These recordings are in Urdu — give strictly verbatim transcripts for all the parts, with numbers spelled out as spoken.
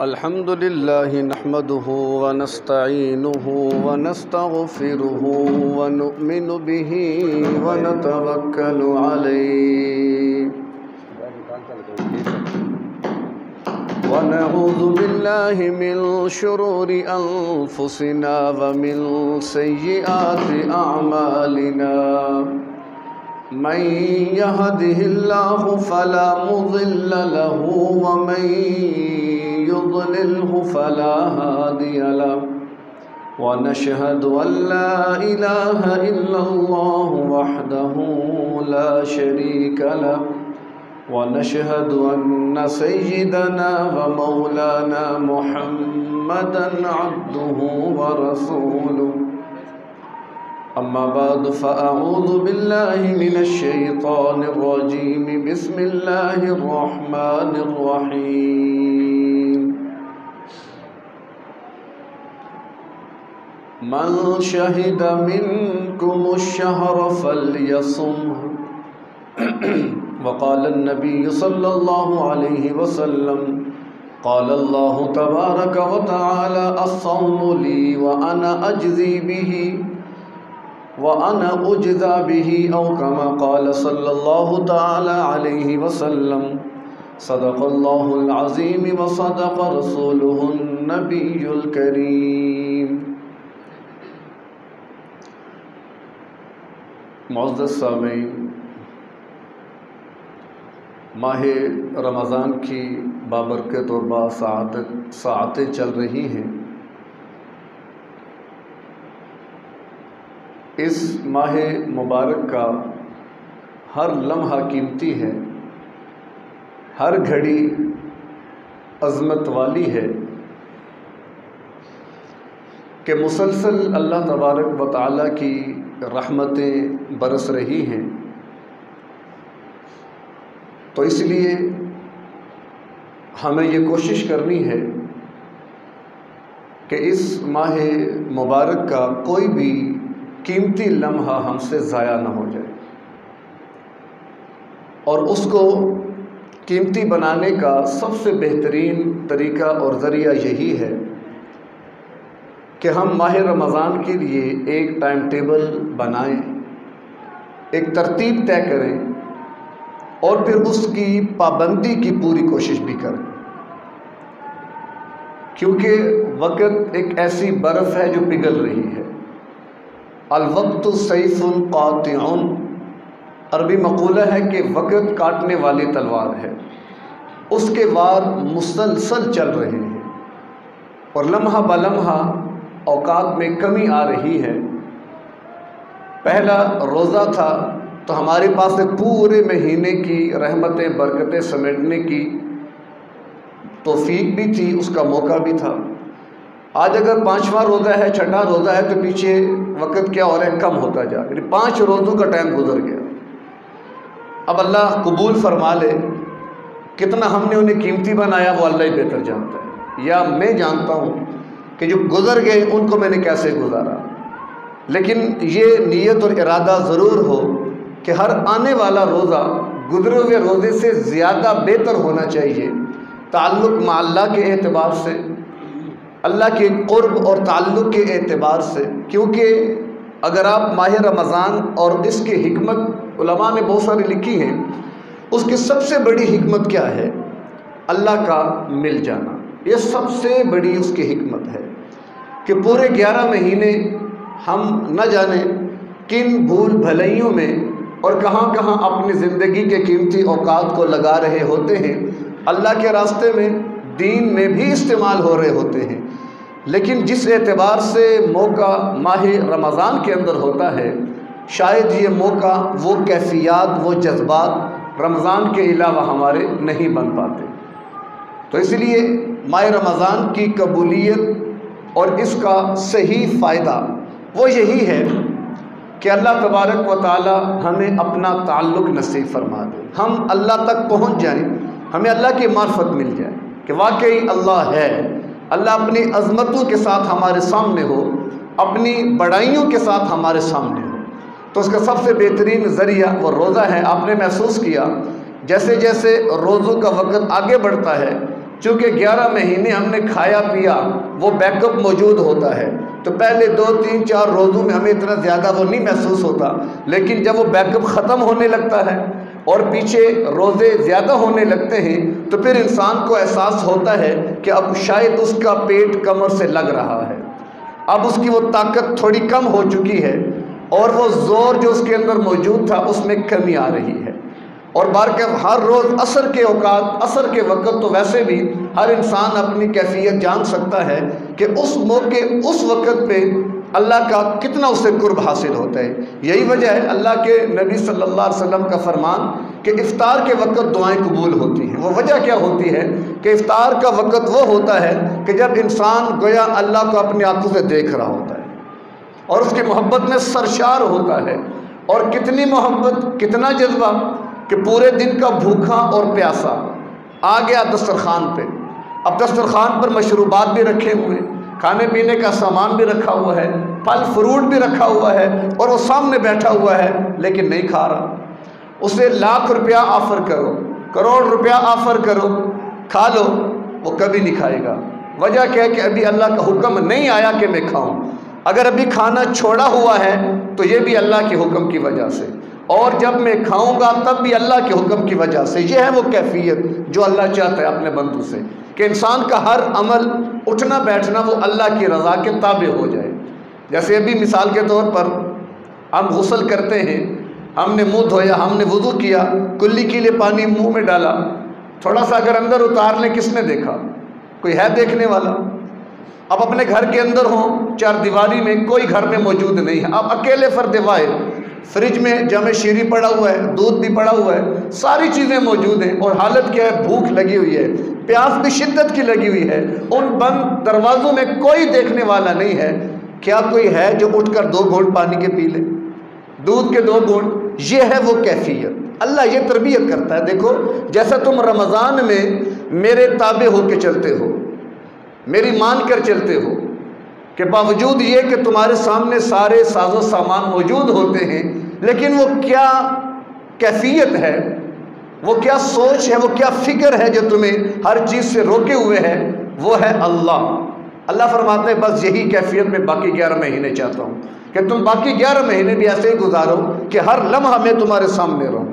الحمد لله نحمده ونستعينه ونستغفره ونؤمن به ونتوكل عليه ونعوذ بالله من شرور أنفسنا ومن سيئات أعمالنا من يهده الله فلا مضل له ومن يضلله فلا هادي له ونشهد أن لا إله إلا الله وحده لا شريك له ونشهد أن سيدنا ومولانا محمدا عبده ورسوله أما بعد فأعوذ بالله من الشيطان الرجيم بسم الله الرحمن الرحيم من شهد منكم الشهر فليصمه وقال النبي صلى الله عليه وسلم قال الله تبارك وتعالى الصوم لي وأنا أجزي به وأنا أجزى به أو كما قال صلى الله تعالى عليه وسلم صدق الله العظيم وصدق رسوله النبي الكريم. معزز سامعین، ماہ رمضان کی بابرکت اور باسعادت ساعتیں چل رہی ہیں. اس ماہ مبارک کا ہر لمحہ قیمتی ہے، ہر گھڑی عظمت والی ہے کہ مسلسل اللہ تبارک و تعالیٰ کی رحمتیں برس رہی ہیں. تو اس لیے ہمیں یہ کوشش کرنی ہے کہ اس ماہ مبارک کا کوئی بھی قیمتی لمحہ ہم سے ضائع نہ ہو جائے، اور اس کو قیمتی بنانے کا سب سے بہترین طریقہ اور ذریعہ یہی ہے کہ ہم ماہ رمضان کے لیے ایک ٹائم ٹیبل بنائیں، ایک ترتیب طے کریں اور پھر اس کی پابندی کی پوری کوشش بھی کریں، کیونکہ وقت ایک ایسی برف ہے جو پگھل رہی ہے. الوقت سیف قاطع، عربی مقولہ ہے کہ وقت کاٹنے والی تلوار ہے. اس کے وار مسلسل چل رہے ہیں اور لمحہ بلمحہ اوقات میں کمی آ رہی ہے. پہلا روزہ تھا تو ہمارے پاس پورے مہینے کی رحمتیں برکتیں سمیٹنے کی توفیق بھی تھی، اس کا موقع بھی تھا. آج اگر پانچواں روزہ ہے، چھٹا روزہ ہے تو پیچھے وقت کیا ہو رہا ہے، کم ہوتا جا رہا ہے. پانچ روزوں کا ٹائم گزر گیا. اب اللہ قبول فرما لے، کتنا ہم نے انہیں قیمتی بنایا وہ اللہ ہی بہتر جانتا ہے، یا میں جانتا ہوں کہ جو گزر گئے ان کو میں نے کیسے گزارا. لیکن یہ نیت اور ارادہ ضرور ہو کہ ہر آنے والا روزہ گزرے ہوئے روزے سے زیادہ بہتر ہونا چاہیے، تعلق مع اللہ کے اعتبار سے، اللہ کے قرب اور تعلق کے اعتبار سے. کیونکہ اگر آپ ماہ رمضان اور اس کی حکمت علماء نے بہت ساری لکھی ہیں، اس کی سب سے بڑی حکمت کیا ہے؟ اللہ کا مل جانا. یہ سب سے بڑی اس کی حکمت ہے کہ پورے گیارہ مہینے ہم نہ جانیں کن بھول بھلائیوں میں اور کہاں کہاں اپنی زندگی کے قیمتی اوقات کو لگا رہے ہوتے ہیں. اللہ کے راستے میں، دین میں بھی استعمال ہو رہے ہوتے ہیں، لیکن جس اعتبار سے موقع ماہ رمضان کے اندر ہوتا ہے، شاید یہ موقع، وہ کیفیات، وہ جذبات رمضان کے علاوہ ہمارے نہیں بن پاتے. تو اس لیے ماہ رمضان کی قبولیت اور اس کا صحیح فائدہ وہ یہی ہے کہ اللہ تبارک و تعالی ہمیں اپنا تعلق نصیب فرما دے، ہم اللہ تک پہنچ جائیں، ہمیں اللہ کی معرفت مل جائے کہ واقعی اللہ ہے. اللہ اپنی عظمتوں کے ساتھ ہمارے سامنے ہو، اپنی بڑائیوں کے ساتھ ہمارے سامنے ہو. تو اس کا سب سے بہترین ذریعہ وہ روزہ ہے. آپ نے محسوس کیا جیسے جیسے روزوں کا وقت آگے بڑھتا ہے چونکہ گیارہ مہینے ہم نے کھایا پیا وہ بیک اپ موجود ہوتا ہے، تو پہلے دو تین چار روزوں میں ہمیں اتنا زیادہ وہ نہیں محسوس ہوتا، لیکن جب وہ بیک اپ ختم ہونے لگتا ہے اور پیچھے روزے زیادہ ہونے لگتے ہیں تو پھر انسان کو احساس ہوتا ہے کہ اب شاید اس کا پیٹ کمر سے لگ رہا ہے، اب اس کی وہ طاقت تھوڑی کم ہو چکی ہے اور وہ زور جو اس کے اندر موجود تھا اس میں کمی آ رہی ہے۔ اور بار کہ ہر روز عصر کے اوقات عصر کے وقت تو ویسے بھی ہر انسان اپنی کیفیت جان سکتا ہے کہ اس موقع اس وقت پہ اللہ کا کتنا اسے قرب حاصل ہوتا ہے۔ یہی وجہ ہے اللہ کے نبی صلی اللہ علیہ وسلم کا فرمان کہ افطار کے وقت دعائیں قبول ہوتی ہیں۔ وہ وجہ کیا ہوتی ہے کہ افطار کا وقت وہ ہوتا ہے کہ جب انسان گویا اللہ کو اپنی آنکھوں سے دیکھ رہا ہوتا ہے اور اس کی محبت میں سرشار ہوتا ہے، اور کتنی محبت کتنا جذبہ کہ پورے دن کا بھوکا اور پیاسا آ گیا دسترخوان پہ، اب دسترخوان پر مشروبات بھی رکھے ہوئے، کھانے پینے کا سامان بھی رکھا ہوا ہے، پھل فروٹ بھی رکھا ہوا ہے، اور وہ سامنے بیٹھا ہوا ہے لیکن نہیں کھا رہا۔ اسے لاکھ روپیہ آفر کرو، کروڑ روپیہ آفر کرو، کھا لو، وہ کبھی نہیں کھائے گا۔ وجہ کیا ہے کہ ابھی اللہ کا حکم نہیں آیا کہ میں کھاؤں۔ اگر ابھی کھانا چھوڑا ہوا ہے تو یہ بھی اللہ کے حکم کی وجہ سے، اور جب میں کھاؤں گا تب بھی اللہ کے حکم کی وجہ سے۔ یہ ہے وہ کیفیت جو اللہ چاہتا ہے اپنے بندوں سے، کہ انسان کا ہر عمل اٹھنا بیٹھنا وہ اللہ کی رضا کے تابع ہو جائے۔ جیسے ابھی مثال کے طور پر ہم غسل کرتے ہیں، ہم نے منہ دھویا، ہم نے وضو کیا، کلی کے لیے پانی منہ میں ڈالا، تھوڑا سا اگر اندر اتار لیں کس نے دیکھا؟ کوئی ہے دیکھنے والا؟ اب اپنے گھر کے اندر ہوں، چار دیواری میں کوئی گھر میں موجود نہیں ہے، اب اکیلے فرد واحد، فریج میں جامع شیری پڑا ہوا ہے، دودھ بھی پڑا ہوا ہے، ساری چیزیں موجود ہیں، اور حالت کیا ہے؟ بھوک لگی ہوئی ہے، پیاس بھی شدت کی لگی ہوئی ہے، ان بند دروازوں میں کوئی دیکھنے والا نہیں ہے۔ کیا کوئی ہے جو اٹھ کر دو گھونٹ پانی کے پی لے؟ دودھ کے دو گھونٹ، یہ ہے وہ کیفیت۔ اللہ یہ تربیت کرتا ہے۔ دیکھو جیسا تم رمضان میں میرے تابع ہو کے چلتے ہو، میری مان کر چلتے ہو، کہ باوجود یہ کہ تمہارے سامنے سارے ساز و سامان موجود ہوتے ہیں، لیکن وہ کیا کیفیت ہے، وہ کیا سوچ ہے، وہ کیا فکر ہے جو تمہیں ہر چیز سے روکے ہوئے ہے، وہ ہے اللہ۔ اللہ فرماتے ہیں بس یہی کیفیت میں باقی گیارہ مہینے چاہتا ہوں کہ تم باقی گیارہ مہینے بھی ایسے ہی گزارو کہ ہر لمحہ میں تمہارے سامنے رہوں۔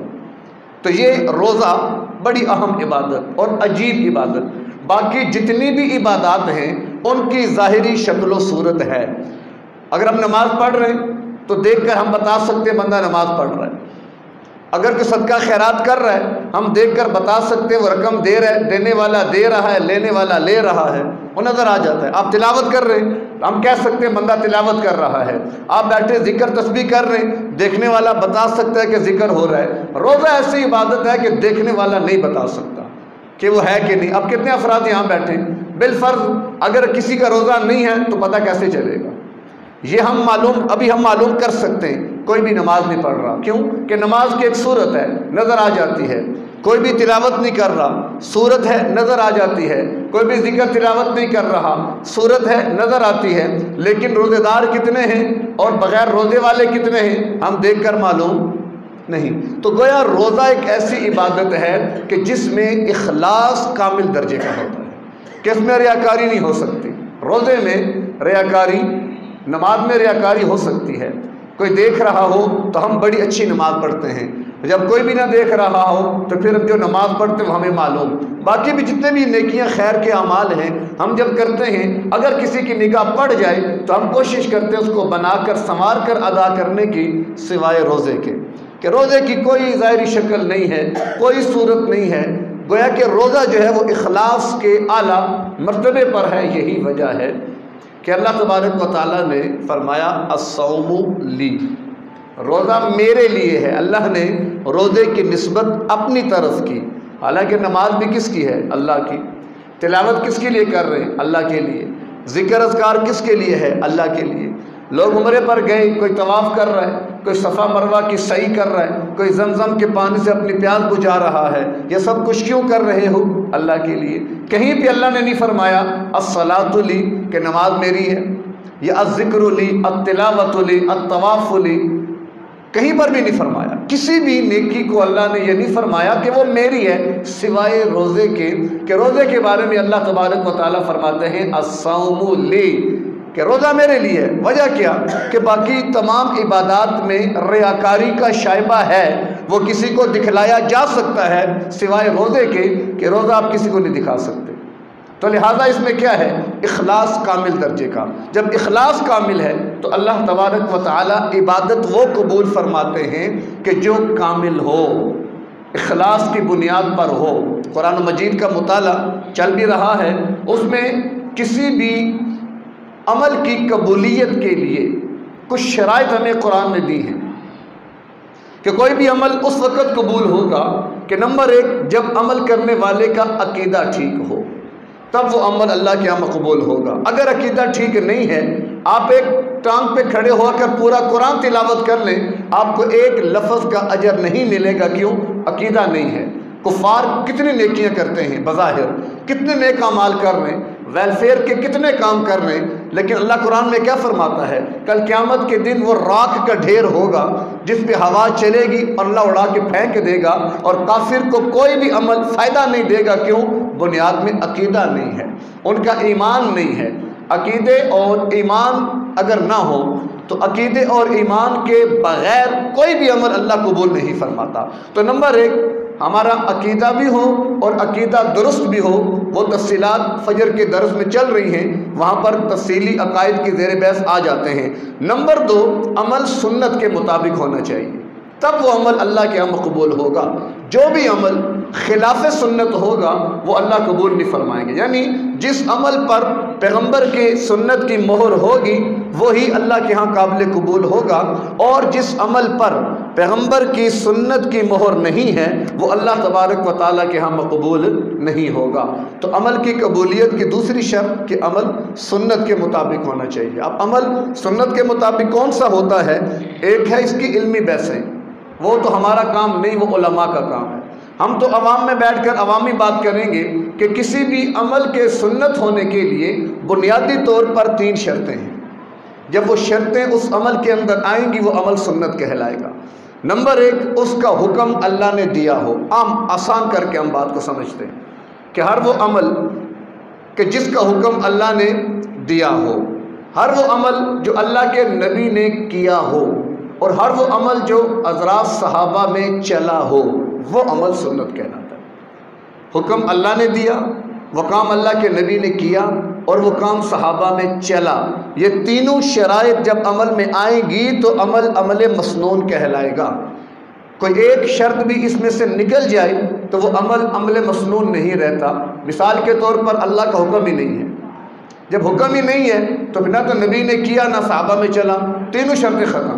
تو یہ روزہ بڑی اہم عبادت اور عجیب عبادت، باقی جتنی بھی عبادات ہیں ان کی ظاہری شکل و صورت ہے۔ اگر ہم نماز پڑھ رہے ہیں تو دیکھ کر ہم بتا سکتے ہیں بندہ نماز پڑھ رہا ہے۔ اگر کوئی صدقہ خیرات کر رہا ہے ہم دیکھ کر بتا سکتے ہیں وہ رقم دے رہا ہے، دینے والا دے رہا ہے، لینے والا لے رہا ہے، وہ نظر آ جاتا ہے۔ آپ تلاوت کر رہے ہیں ہم کہہ سکتے ہیں بندہ تلاوت کر رہا ہے۔ آپ بیٹھے ذکر تسبیح کر رہے ہیں، دیکھنے والا بتا سکتا ہے کہ ذکر ہو رہا ہے۔ روزہ ایسی عبادت ہے کہ دیکھنے والا نہیں بتا سکتا کہ وہ ہے کہ نہیں۔ اب کتنے افراد یہاں بیٹھے ہیں، بالفرض اگر کسی کا روزہ نہیں ہے تو پتہ کیسے چلے گا؟ یہ ہم معلوم ابھی ہم معلوم کر سکتے ہیں کوئی بھی نماز نہیں پڑھ رہا، کیوں کہ نماز کی ایک صورت ہے نظر آ جاتی ہے۔ کوئی بھی تلاوت نہیں کر رہا، صورت ہے نظر آ جاتی ہے۔ کوئی بھی ذکر تلاوت نہیں کر رہا، صورت ہے نظر آتی ہے۔ لیکن روزے دار کتنے ہیں اور بغیر روزے والے کتنے ہیں ہم دیکھ کر معلوم نہیں۔ تو گویا روزہ ایک ایسی عبادت ہے کہ جس میں اخلاص کامل درجے کا ہوتا ہے، کہ اس میں ریاکاری نہیں ہو سکتی۔ روزے میں ریاکاری، نماز میں ریاکاری ہو سکتی ہے۔ کوئی دیکھ رہا ہو تو ہم بڑی اچھی نماز پڑھتے ہیں، جب کوئی بھی نہ دیکھ رہا ہو تو پھر ہم جو نماز پڑھتے ہیں وہ ہمیں معلوم۔ باقی بھی جتنے بھی نیکیاں خیر کے اعمال ہیں ہم جب کرتے ہیں، اگر کسی کی نگاہ پڑ جائے تو ہم کوشش کرتے ہیں اس کو بنا کر سنوار کر ادا کرنے کی، سوائے روزے کے کہ روزے کی کوئی ظاہری شکل نہیں ہے، کوئی صورت نہیں ہے۔ گویا کہ روزہ جو ہے وہ اخلاص کے اعلیٰ مرتبے پر ہے۔ یہی وجہ ہے کہ اللہ تبارک و تعالیٰ نے فرمایا الصوم لی، روزہ میرے لیے ہے۔ اللہ نے روزے کی نسبت اپنی طرف کی، حالانکہ نماز بھی کس کی ہے؟ اللہ کی۔ تلاوت کس کے لیے کر رہے ہیں؟ اللہ کے لیے۔ ذکر اذکار کس کے لیے ہے؟ اللہ کے لیے۔ لوگ عمرے پر گئے، کوئی طواف کر رہا ہے، کوئی صفا مروہ کی سعی کر رہا ہے، کوئی زمزم کے پانی سے اپنی پیاس بجھا رہا ہے، یہ سب کچھ کیوں کر رہے ہو؟ اللہ کے لیے۔ کہیں بھی اللہ نے نہیں فرمایا الصلاۃ لی کہ نماز میری ہے، یا الذکر لی، التلاوت لی، الطواف لی، کہیں پر بھی نہیں فرمایا۔ کسی بھی نیکی کو اللہ نے یہ نہیں فرمایا کہ وہ میری ہے سوائے روزے کے، کہ روزے کے بارے میں اللہ تبارک و تعالیٰ فرماتے ہیں الصوم لی، کہ روزہ میرے لیے ہے۔ وجہ کیا؟ کہ باقی تمام عبادات میں ریاکاری کا شائبہ ہے، وہ کسی کو دکھلایا جا سکتا ہے سوائے روزے کے، کہ روزہ آپ کسی کو نہیں دکھا سکتے۔ تو لہٰذا اس میں کیا ہے؟ اخلاص کامل درجے کا۔ جب اخلاص کامل ہے تو اللہ تبارک و تعالی عبادت وہ قبول فرماتے ہیں کہ جو کامل ہو، اخلاص کی بنیاد پر ہو۔ قرآن مجید کا مطالعہ چل بھی رہا ہے، اس میں کسی بھی عمل کی قبولیت کے لیے کچھ شرائط ہمیں قرآن نے دی ہیں کہ کوئی بھی عمل اس وقت قبول ہوگا کہ نمبر ایک، جب عمل کرنے والے کا عقیدہ ٹھیک ہو، تب وہ عمل اللہ کے یہاں مقبول ہوگا۔ اگر عقیدہ ٹھیک نہیں ہے، آپ ایک ٹانگ پہ کھڑے ہو کر پورا قرآن تلاوت کر لیں، آپ کو ایک لفظ کا اجر نہیں ملے گا۔ کیوں؟ عقیدہ نہیں ہے۔ کفار کتنی نیکیاں کرتے ہیں، بظاہر کتنے نیک اعمال کر رہے ہیں، ویلفیئر کے کتنے کام کر رہے ہیں، لیکن اللہ قرآن میں کیا فرماتا ہے؟ کل قیامت کے دن وہ راکھ کا ڈھیر ہوگا جس پہ ہوا چلے گی اور اللہ اڑا کے پھینک دے گا، اور کافر کو کوئی بھی عمل فائدہ نہیں دے گا۔ کیوں؟ بنیاد میں عقیدہ نہیں ہے، ان کا ایمان نہیں ہے۔ عقیدے اور ایمان اگر نہ ہو تو عقیدے اور ایمان کے بغیر کوئی بھی عمل اللہ قبول نہیں فرماتا۔ تو نمبر ایک، ہمارا عقیدہ بھی ہو اور عقیدہ درست بھی ہو۔ وہ تفصیلات فجر کے درس میں چل رہی ہیں، وہاں پر تفصیلی عقائد کی زیر بحث آ جاتے ہیں۔ نمبر دو، عمل سنت کے مطابق ہونا چاہیے، تب وہ عمل اللہ کے یہاں مقبول ہوگا۔ جو بھی عمل خلاف سنت ہوگا وہ اللہ قبول نہیں فرمائیں گے۔ یعنی جس عمل پر پیغمبر کے سنت کی مہر ہوگی وہی اللہ کے ہاں قابل قبول ہوگا، اور جس عمل پر پیغمبر کی سنت کی مہر نہیں ہے وہ اللہ تبارک و تعالیٰ کے ہاں مقبول نہیں ہوگا۔ تو عمل کی قبولیت کی دوسری شرط کہ عمل سنت کے مطابق ہونا چاہیے۔ اب عمل سنت کے مطابق کون سا ہوتا ہے؟ ایک ہے اس کی علمی بحثیں، وہ تو ہمارا کام نہیں، وہ علماء کا کام ہے۔ ہم تو عوام میں بیٹھ کر عوامی بات کریں گے کہ کسی بھی عمل کے سنت ہونے کے لیے بنیادی طور پر تین شرطیں ہیں۔ جب وہ شرطیں اس عمل کے اندر آئیں گی وہ عمل سنت کہلائے گا۔ نمبر ایک، اس کا حکم اللہ نے دیا ہو۔ عام آسان کر کے ہم بات کو سمجھتے ہیں کہ ہر وہ عمل کہ جس کا حکم اللہ نے دیا ہو، ہر وہ عمل جو اللہ کے نبی نے کیا ہو، اور ہر وہ عمل جو حضرات صحابہ میں چلا ہو، وہ عمل سنت کہلاتا ہے۔ حکم اللہ نے دیا، وہ کام اللہ کے نبی نے کیا، اور وہ کام صحابہ میں چلا، یہ تینوں شرائط جب عمل میں آئیں گی تو عمل عمل مسنون کہلائے گا۔ کوئی ایک شرط بھی اس میں سے نکل جائے تو وہ عمل عمل مسنون نہیں رہتا۔ مثال کے طور پر اللہ کا حکم ہی نہیں ہے، جب حکم ہی نہیں ہے تو نہ تو نبی نے کیا نہ صحابہ میں چلا، تینوں شرطیں ختم۔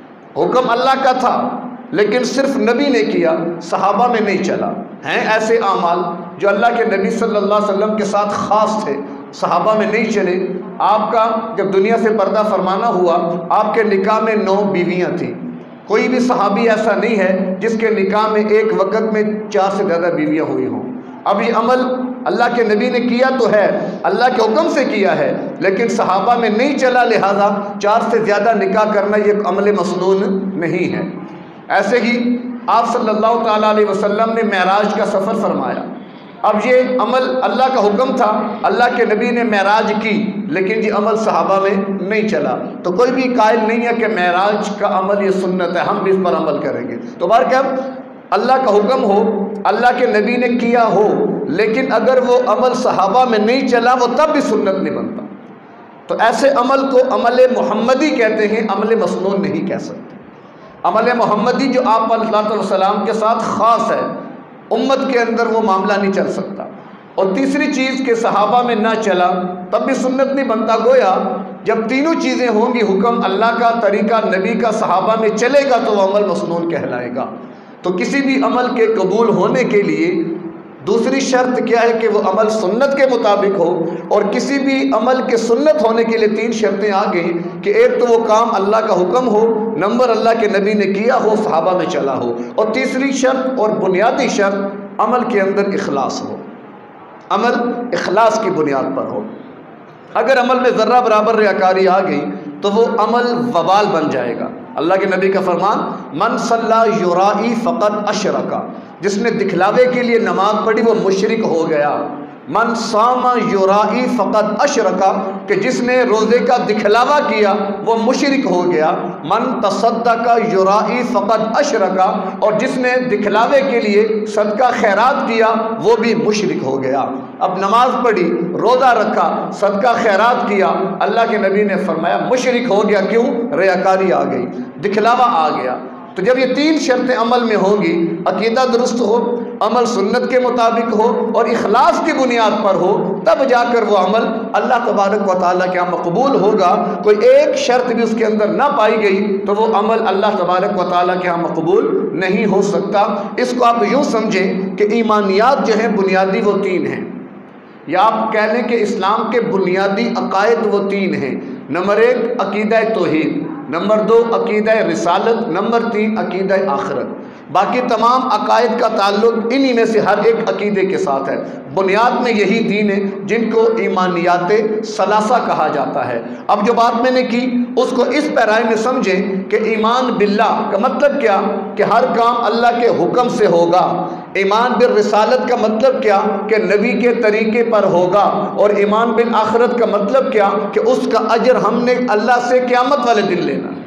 حکم اللہ کا تھا لیکن صرف نبی نے کیا، صحابہ میں نہیں چلا۔ ہیں ایسے اعمال جو اللہ کے نبی صلی اللہ علیہ وسلم کے ساتھ خاص تھے، صحابہ میں نہیں چلے۔ آپ کا جب دنیا سے پردہ فرمانا ہوا، آپ کے نکاح میں نو بیویاں تھیں۔ کوئی بھی صحابی ایسا نہیں ہے جس کے نکاح میں ایک وقت میں چار سے زیادہ بیویاں ہوئی ہوں۔ اب یہ عمل اللہ کے نبی نے کیا تو ہے، اللہ کے حکم سے کیا ہے، لیکن صحابہ میں نہیں چلا، لہذا چار سے زیادہ نکاح کرنا یہ عمل مسنون نہیں ہے۔ ایسے ہی آپ صلی اللہ تعالیٰ علیہ وسلم نے معراج کا سفر فرمایا۔ اب یہ عمل اللہ کا حکم تھا، اللہ کے نبی نے معراج کی، لیکن یہ عمل صحابہ میں نہیں چلا۔ تو کوئی بھی قائل نہیں ہے کہ معراج کا عمل یہ سنت ہے، ہم بھی اس پر عمل کریں گے۔ تو بہرکیف اللہ کا حکم ہو، اللہ کے نبی نے کیا ہو، لیکن اگر وہ عمل صحابہ میں نہیں چلا وہ تب بھی سنت نہیں بنتا۔ تو ایسے عمل کو عمل محمدی کہتے ہیں، عمل مسنون نہیں کہہ سکتے۔ عمل محمدی جو آپ علیہ الصلوۃ والسلام کے ساتھ خاص ہے، امت کے اندر وہ معاملہ نہیں چل سکتا۔ اور تیسری چیز کہ صحابہ میں نہ چلا تب بھی سنت نہیں بنتا۔ گویا جب تینوں چیزیں ہوں گی، حکم اللہ کا، طریقہ نبی کا، صحابہ میں چلے گا تو وہ عمل مسنون کہلائے گا۔ تو کسی بھی عمل کے قبول ہونے کے لیے دوسری شرط کیا ہے کہ وہ عمل سنت کے مطابق ہو، اور کسی بھی عمل کے سنت ہونے کے لیے تین شرطیں آ گئیں کہ ایک تو وہ کام اللہ کا حکم ہو، نمبر اللہ کے نبی نے کیا ہو، صحابہ میں چلا ہو، اور تیسری شرط اور بنیادی شرط عمل کے اندر اخلاص ہو، عمل اخلاص کی بنیاد پر ہو۔ اگر عمل میں ذرہ برابر ریاکاری آ گئی تو وہ عمل وبال بن جائے گا۔ اللہ کے نبی کا فرمان من صلی یرائی فقط اشرکا، جس نے دکھلاوے کے لیے نماز پڑھی وہ مشرک ہو گیا۔ من صام یرائی فقط اشرکا، کہ جس نے روزے کا دکھلاوا کیا وہ مشرک ہو گیا۔ من تصدق یرائی فقط اشرکا، اور جس نے دکھلاوے کے لیے صدقہ خیرات کیا وہ بھی مشرک ہو گیا۔ اب نماز پڑھی، روزہ رکھا، صدقہ خیرات کیا، اللہ کے نبی نے فرمایا مشرک ہو گیا۔ کیوں؟ ریاکاری آ گئی، دکھلاوا آ گیا۔ تو جب یہ تین شرطیں عمل میں ہوں گی، عقیدہ درست ہو، عمل سنت کے مطابق ہو اور اخلاص کی بنیاد پر ہو، تب جا کر وہ عمل اللہ تبارک و تعالیٰ کے یہاں مقبول ہوگا۔ کوئی ایک شرط بھی اس کے اندر نہ پائی گئی تو وہ عمل اللہ تبارک و تعالیٰ کے یہاں مقبول نہیں ہو سکتا۔ اس کو آپ یوں سمجھیں کہ ایمانیات جو ہیں بنیادی وہ تین ہیں، یا آپ کہہ لیں کہ اسلام کے بنیادی عقائد وہ تین ہیں۔ نمبر ایک عقیدہ توحید، نمبر دو عقیدہ رسالت، نمبر تین عقیدہ آخرت۔ باقی تمام عقائد کا تعلق انہی میں سے ہر ایک عقیدے کے ساتھ ہے۔ بنیاد میں یہی دین ہے جن کو ایمانیات ثلاثہ کہا جاتا ہے۔ اب جو بات میں نے کی اس کو اس پیرائے میں سمجھیں کہ ایمان باللہ کا مطلب کیا؟ کہ ہر کام اللہ کے حکم سے ہوگا۔ ایمان بالرسالت کا مطلب کیا؟ کہ نبی کے طریقے پر ہوگا۔ اور ایمان بالآخرت کا مطلب کیا؟ کہ اس کا اجر ہم نے اللہ سے قیامت والے دن لینا ہے۔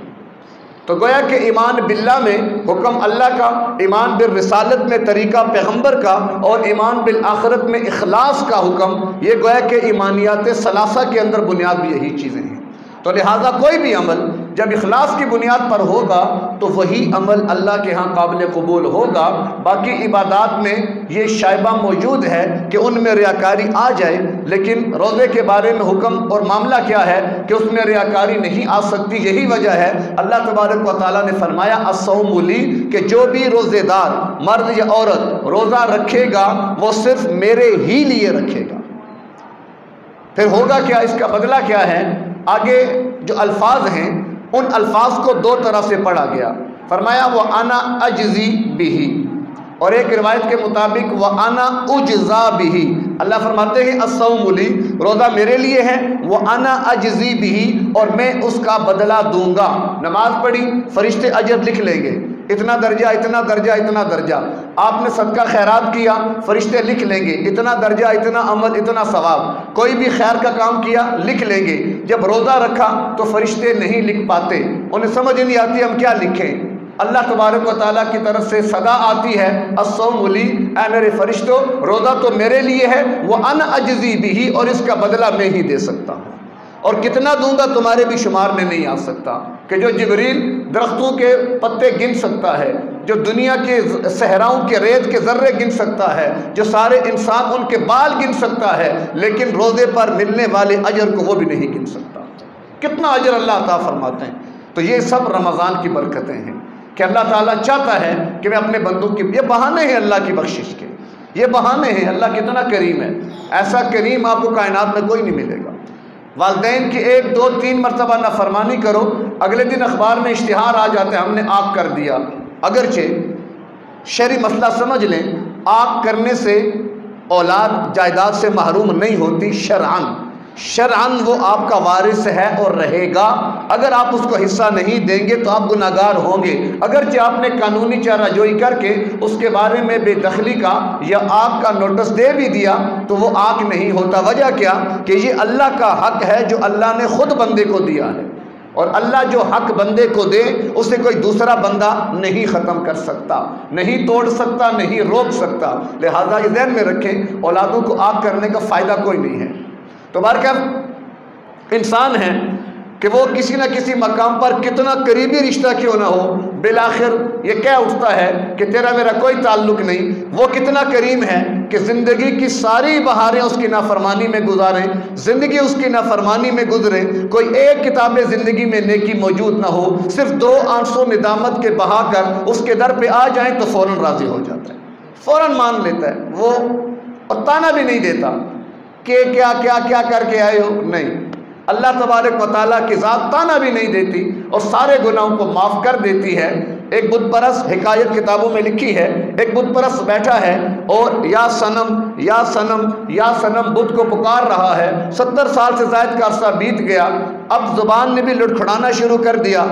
تو گویا کہ ایمان باللہ میں حکم اللہ کا، ایمان بالرسالت میں طریقہ پیغمبر کا، اور ایمان بالآخرت میں اخلاص کا حکم، یہ گویا کہ ایمانیات ثلاثہ کے اندر بنیاد بھی یہی چیزیں ہیں۔ تو لہٰذا کوئی بھی عمل جب اخلاص کی بنیاد پر ہوگا تو وہی عمل اللہ کے ہاں قابل قبول ہوگا۔ باقی عبادات میں یہ شائبہ موجود ہے کہ ان میں ریاکاری آ جائے، لیکن روزے کے بارے میں حکم اور معاملہ کیا ہے کہ اس میں ریاکاری نہیں آ سکتی۔ یہی وجہ ہے اللہ تبارک و تعالیٰ نے فرمایا الصوم لی، کہ جو بھی روزے دار مرد یا عورت روزہ رکھے گا وہ صرف میرے ہی لیے رکھے گا۔ پھر ہوگا کیا؟ اس کا بدلہ کیا ہے؟ آگے جو الفاظ ہیں ان الفاظ کو دو طرح سے پڑھا گیا۔ فرمایا وہ انا اجزی بہی، اور ایک روایت کے مطابق وہ انا اجزا بہی۔ اللہ فرماتے ہیں الصوم لی، روزہ میرے لیے ہے، وہ انا اجزی بہی، اور میں اس کا بدلہ دوں گا۔ نماز پڑھی، فرشتے اجر لکھ لیں گے، اتنا درجہ اتنا درجہ اتنا درجہ۔ آپ نے صدقہ خیرات کیا، فرشتے لکھ لیں گے اتنا درجہ اتنا عمل اتنا ثواب۔ کوئی بھی خیر کا کام کیا لکھ لیں گے۔ جب روزہ رکھا تو فرشتے نہیں لکھ پاتے، انہیں سمجھ نہیں آتی ہم کیا لکھیں۔ اللہ تبارک و تعالیٰ کی طرف سے صدا آتی ہے الصوم لی، اے میرے فرشتوں روزہ تو میرے لیے ہے، وہ انا اجزی بہی، اور اس کا بدلہ میں ہی دے سکتا ہوں، اور کتنا دوں گا تمہارے بھی شمار میں نہیں آ سکتا۔ کہ جو جبریل درختوں کے پتے گن سکتا ہے، جو دنیا کے صحراؤں کے ریت کے ذرے گن سکتا ہے، جو سارے انسان ان کے بال گن سکتا ہے، لیکن روزے پر ملنے والے اجر کو وہ بھی نہیں گن سکتا۔ کتنا اجر اللہ عطا فرماتے ہیں۔ تو یہ سب رمضان کی برکتیں ہیں کہ اللہ تعالیٰ چاہتا ہے کہ میں اپنے بندوں کی، یہ بہانے ہیں اللہ کی بخشش کے، یہ بہانے ہیں۔ اللہ کتنا کریم ہے، ایسا کریم آپ کو کائنات میں کوئی نہیں ملے گا۔ والدین کی ایک دو تین مرتبہ نافرمانی کرو، اگلے دن اخبار میں اشتہار آ جاتے ہیں ہم نے آگ کر دیا۔ اگرچہ شرعی مسئلہ سمجھ لیں، آگ کرنے سے اولاد جائیداد سے محروم نہیں ہوتی، شرعاً شرعاً وہ آپ کا وارث ہے اور رہے گا۔ اگر آپ اس کو حصہ نہیں دیں گے تو آپ گناہگار ہوں گے۔ اگرچہ آپ نے قانونی چارہ جوئی کر کے اس کے بارے میں بے دخلی کا یا آگ کا نوٹس دے بھی دیا تو وہ آگ نہیں ہوتا۔ وجہ کیا؟ کہ یہ اللہ کا حق ہے جو اللہ نے خود بندے کو دیا ہے، اور اللہ جو حق بندے کو دے اسے کوئی دوسرا بندہ نہیں ختم کر سکتا، نہیں توڑ سکتا، نہیں روک سکتا۔ لہذا یہ ذہن میں رکھیں، اولادوں کو آگ کرنے کا فائدہ کوئی نہیں ہے۔ تو بہرکیف انسان ہے کہ وہ کسی نہ کسی مقام پر کتنا قریبی رشتہ کیوں نہ ہو، بالآخر یہ کہہ اٹھتا ہے کہ تیرا میرا کوئی تعلق نہیں۔ وہ کتنا کریم ہے کہ زندگی کی ساری بہاریں اس کی نافرمانی میں گزاریں، زندگی اس کی نافرمانی میں گزرے، کوئی ایک کتاب زندگی میں نیکی موجود نہ ہو، صرف دو آنسو ندامت کے بہا کر اس کے در پہ آ جائیں تو فوراً راضی ہو جاتا ہے، فوراً مان لیتا ہے وہ، اور تانا بھی نہیں دیتا کہ کیا کیا کیا کر کے آئے ہو، نہیں۔ اللہ تبارک و تعالیٰ کی ذات تانا بھی نہیں دیتی اور سارے گناہوں کو معاف کر دیتی ہے۔ ایک بت پرست، حکایت کتابوں میں لکھی ہے، ایک بت پرست بیٹھا ہے اور یا صنم یا صنم یا صنم بت کو پکار رہا ہے۔ ستر سال سے زائد کا عرصہ بیت گیا، اب زبان نے بھی لڑکھڑانا شروع کر دیا۔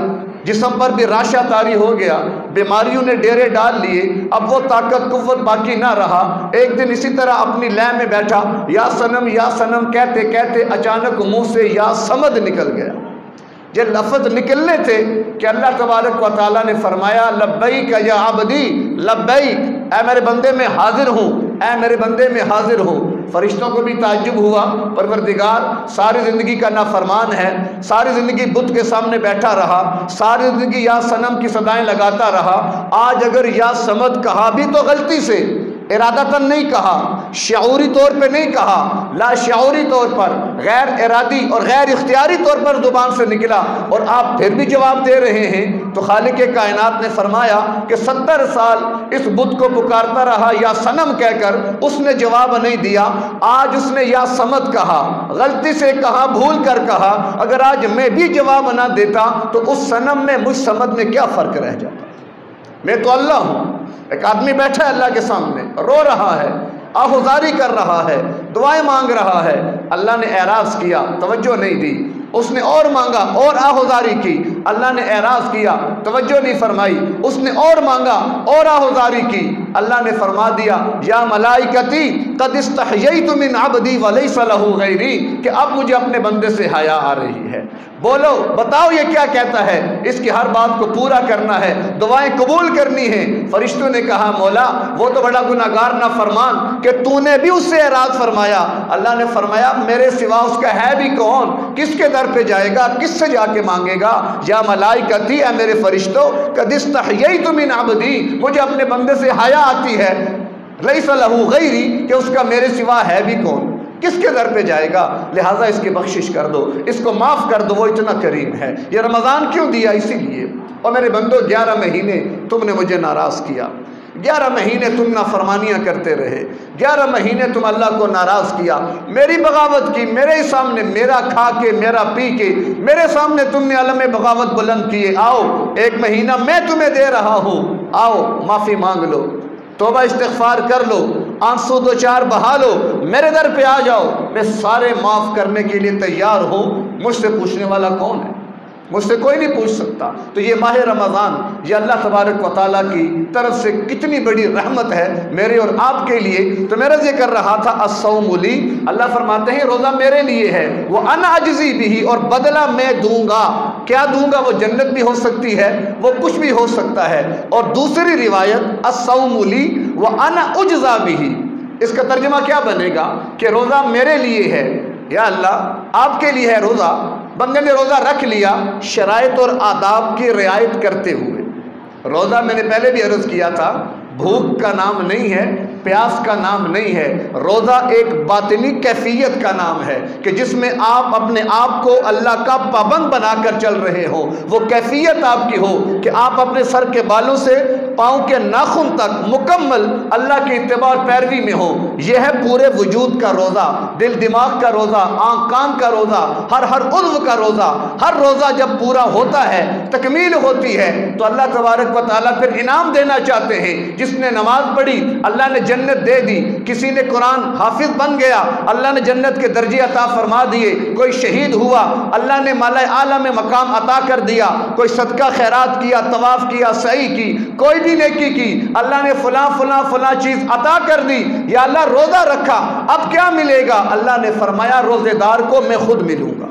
جسم پر بھی راشا طاری ہو گیا، بیماریوں نے ڈیرے ڈال لیے، اب وہ طاقت قوت باقی نہ رہا۔ ایک دن اسی طرح اپنی لے میں بیٹھا، یا صنم یا صنم کہتے کہتے اچانک منہ سے یا صمد نکل گیا۔ یہ لفظ نکلنے تھے کہ اللہ تبارک و تعالیٰ نے فرمایا لبیک یا عبدی لبیک، اے میرے بندے میں حاضر ہوں، اے میرے بندے میں حاضر ہوں۔ فرشتوں کو بھی تعجب ہوا، پروردگار ساری زندگی کا نافرمان ہے، ساری زندگی بت کے سامنے بیٹھا رہا، ساری زندگی یا صنم کی صدائیں لگاتا رہا، آج اگر یا صمد کہا بھی تو غلطی سے، ارادتاً نہیں کہا، شعوری طور پہ نہیں کہا، لا شعوری طور پر، غیر ارادی اور غیر اختیاری طور پر زبان سے نکلا، اور آپ پھر بھی جواب دے رہے ہیں۔ تو خالق کائنات نے فرمایا کہ ستر سال اس بت کو پکارتا رہا یا صنم کہہ کر، اس نے جواب نہیں دیا، آج اس نے یا صمد کہا، غلطی سے کہا، بھول کر کہا، اگر آج میں بھی جواب نہ دیتا تو اس صنم میں مجھ صمد میں کیا فرق رہ جاتا؟ میں تو اللہ ہوں۔ ایک آدمی بیٹھا ہے اللہ کے سامنے، رو رہا ہے، آہوزاری کر رہا ہے، دعائیں مانگ رہا ہے، اللہ نے اعراض کیا، توجہ نہیں دی، اس نے اور مانگا اور آہوزاری کی، اللہ نے اعراض کیا، توجہ نہیں فرمائی، اس نے اور مانگا اور آہوزاری کی، اللہ نے فرما دیا یا ملائکتی قد استحییت من عبدی ولیس لہ غیری، کہ اب مجھے اپنے بندے سے حیا آ رہی ہے۔ بولو بتاؤ یہ کیا کہتا ہے؟ اس کی ہر بات کو پورا کرنا ہے، دعائیں قبول کرنی ہیں۔ فرشتوں نے کہا مولا وہ تو بڑا گناہگار نافرمان کہ تو نے بھی اس سے اعراض فرمایا۔ اللہ نے فرمایا میرے سوا اس کا ہے بھی کون؟ کس کے در پہ جائے گا؟ کس سے جا کے مانگے گا؟ یا ملائکتی، اے میرے فرشتوں، قد استحییت من عبدی، مجھے اپنے بندے سے حیا آتی ہے، لیس لہ غیری، کہ اس کا میرے سوا ہے بھی کون؟ کس کے در پہ جائے گا؟ لہٰذا اس کی بخشش کر دو، اس کو معاف کر دو، وہ اتنا کریم ہے۔ یہ رمضان کیوں دیا؟ اسی لیے۔ اور میرے بندو گیارہ مہینے تم نے مجھے ناراض کیا، گیارہ مہینے تم نافرمانیاں کرتے رہے، گیارہ مہینے تم اللہ کو ناراض کیا، میری بغاوت کی، میرے سامنے، میرا کھا کے، میرا پی کے، میرے سامنے تم نے علم بغاوت بلند کیے۔ آؤ ایک مہینہ میں تمہیں دے رہا ہوں، آؤ معافی مانگ لو، توبہ استغفار کر لو، آنسو دو چار بہا لو، میرے در پہ آ جاؤ، میں سارے معاف کرنے کے لیے تیار ہوں۔ مجھ سے پوچھنے والا کون ہے؟ مجھ سے کوئی نہیں پوچھ سکتا۔ تو یہ ماہ رمضان، یہ اللہ تبارک و تعالیٰ کی طرف سے کتنی بڑی رحمت ہے میرے اور آپ کے لیے۔ تو میرا ذکر رہا تھا الصوم لی، اللہ فرماتے ہیں روزہ میرے لیے ہے، وہ انا اجزی بھی، اور بدلہ میں دوں گا۔ کیا دوں گا؟ وہ جنت بھی ہو سکتی ہے، وہ کچھ بھی ہو سکتا ہے۔ اور دوسری روایت الصوم لی وہ انا اجزا بھی، اس کا ترجمہ کیا بنے گا کہ روزہ میرے لیے ہے۔ یا اللہ آپ کے لیے ہے روزہ، بندے نے روزہ رکھ لیا شرائط اور آداب کی رعایت کرتے ہوئے۔ روزہ میں نے پہلے بھی عرض کیا تھا، بھوک کا نام نہیں ہے، پیاس کا نام نہیں ہے، روزہ ایک باطنی کیفیت کا نام ہے کہ جس میں آپ اپنے آپ کو اللہ کا پابند بنا کر چل رہے ہو، وہ کیفیت آپ کی ہو کہ آپ اپنے سر کے بالوں سے پاؤں کے ناخن تک مکمل اللہ کی اتباع اور پیروی میں ہو۔ یہ ہے پورے وجود کا روزہ، دل دماغ کا روزہ، آنکھ کان کا روزہ، ہر ہر عضو کا روزہ۔ ہر روزہ جب پورا ہوتا ہے، تکمیل ہوتی ہے، تو اللہ تبارک و تعالیٰ پھر انعام دینا چاہتے ہیں۔ جس نے نماز پڑھی اللہ نے جنت دے دی، کسی نے قرآن حافظ بن گیا اللہ نے جنت کے درجے عطا فرما دیے، کوئی شہید ہوا اللہ نے مالائے اعلیٰ میں مقام عطا کر دیا، کوئی صدقہ خیرات کیا، طواف کیا، سعی کی، کوئی بھی نیکی کی، اللہ نے فلاں فلاں فلاں چیز عطا کر دی۔ یا اللہ روزہ رکھا، اب کیا ملے گا؟ اللہ نے فرمایا روزے دار کو میں خود ملوں گا،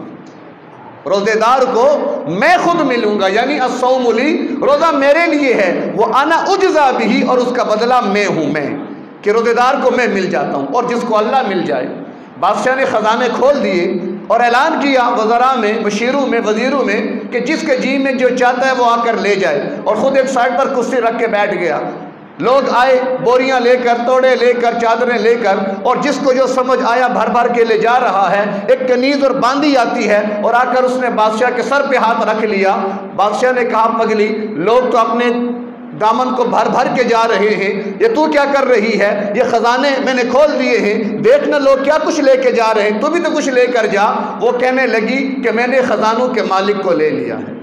روزے دار کو میں خود ملوں گا۔ یعنی الصوم لی، روزہ میرے لیے ہے، وہ انا اجزا بھی، اور اس کا بدلہ میں ہوں، میں کہ روزے دار کو میں مل جاتا ہوں۔ اور جس کو اللہ مل جائے، بادشاہ نے خزانے کھول دیے اور اعلان کیا وزراء میں، مشیروں میں، وزیروں میں کہ جس کے جی میں جو چاہتا ہے وہ آ کر لے جائے، اور خود ایک سائڈ پر کرسی رکھ کے بیٹھ گیا۔ لوگ آئے بوریاں لے کر، توڑے لے کر، چادریں لے کر، اور جس کو جو سمجھ آیا بھر بھر کے لے جا رہا ہے۔ ایک کنیز اور باندی آتی ہے اور آ کر اس نے بادشاہ کے سر پہ ہاتھ رکھ لیا۔ بادشاہ نے کہا پگلی، لوگ تو اپنے دامن کو بھر بھر کے جا رہے ہیں، یہ تو کیا کر رہی ہے؟ یہ خزانے میں نے کھول دیے ہیں، دیکھنا لوگ کیا کچھ لے کے جا رہے ہیں، تو بھی تو کچھ لے کر جا۔ وہ کہنے لگی کہ میں نے خزانوں کے مالک کو لے لیا ہے،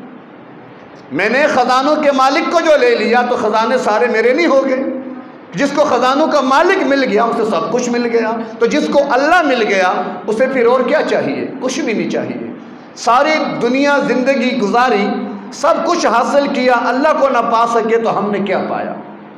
میں نے خزانوں کے مالک کو جو لے لیا تو خزانے سارے میرے نہیں ہو گئے۔ جس کو خزانوں کا مالک مل گیا اسے سب کچھ مل گیا، تو جس کو اللہ مل گیا اسے پھر اور کیا چاہیے؟ کچھ بھی نہیں چاہیے۔ ساری دنیا زندگی گزاری سب کچھ حاصل کیا، اللہ کو نہ پا سکے تو ہم نے کیا پایا؟